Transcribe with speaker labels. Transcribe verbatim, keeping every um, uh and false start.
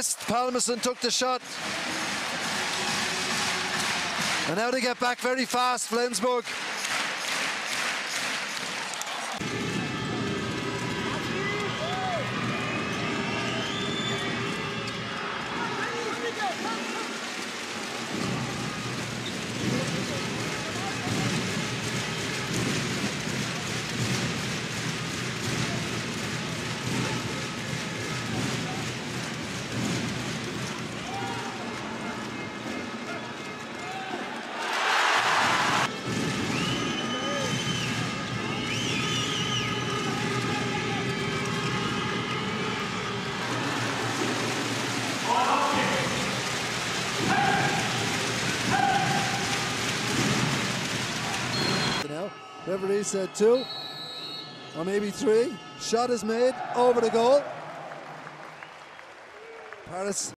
Speaker 1: missed. Palmason took the shot. And now they get back very fast, Flensburg.
Speaker 2: Referee said two, or maybe three. Shot is made over the goal. Paris